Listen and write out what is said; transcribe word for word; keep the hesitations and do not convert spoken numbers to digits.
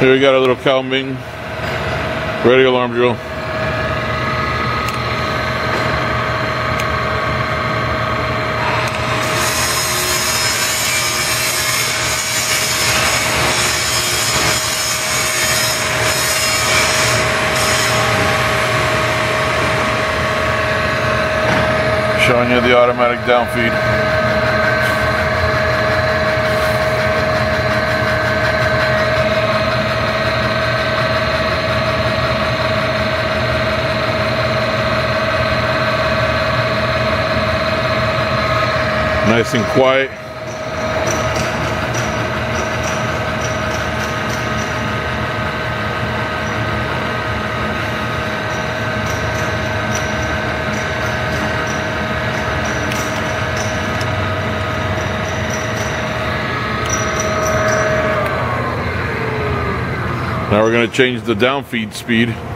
Here we got a little Kao Ming radial arm drill. Showing you the automatic downfeed. Nice and quiet. Now we're going to change the downfeed speed.